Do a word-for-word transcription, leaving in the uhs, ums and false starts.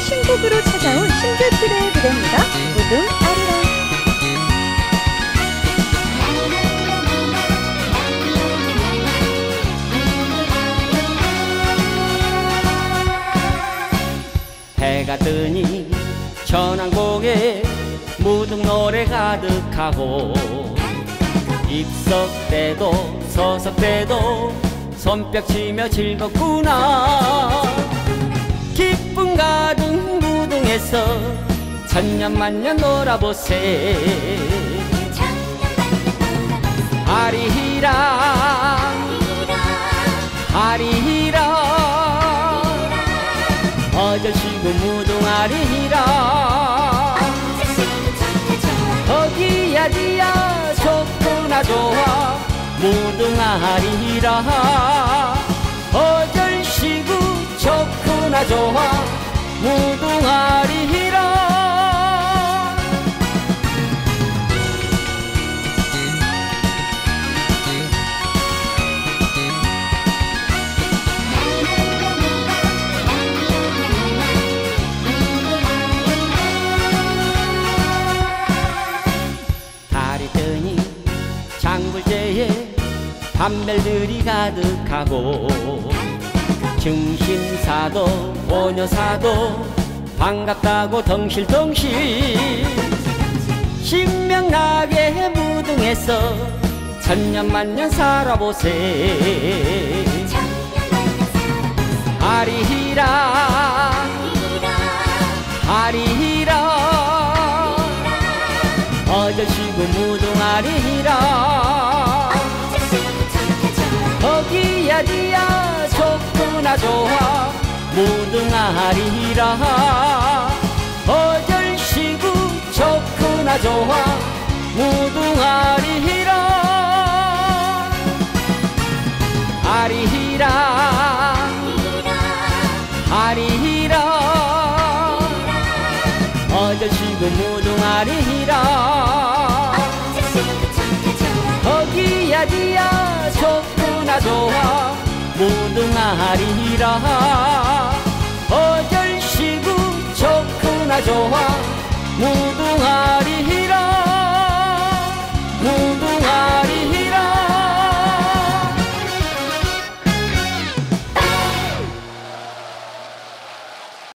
신곡으로 찾아온 신규들의 무대입니다. 무등아리랑. 해가 뜨니 천왕봉에 무등 노래 가득하고 입석 때도 서석 때도 손뼉 치며 즐겁구나. 기쁨 가득 무등에서 천년만년 놀아보세. 아리히랑 아리히랑 어저씨구 무등아리히랑 어기야지야 좋구나 좋아 무등아리히랑 어절시구 좋구나 좋아 무등아리히랑. 달이 뜨니 장굴제에 밤별들이 가득하고 증신사도 보녀사도 반갑다고 덩실덩실 신명나게 무등에서 천년만년 살아보세. 아리히랑 아리히랑 어저씨구 무등아리히랑 어기야지야 좋구나 좋아 무등아리히랑 어절시구 좋구나 좋아 무등아리히랑. 아리히랑 아리히랑 어저씨구 무등아리히랑 어기야지야 좋구나 좋아 무등아리히랑 어절시구 좋구나 좋아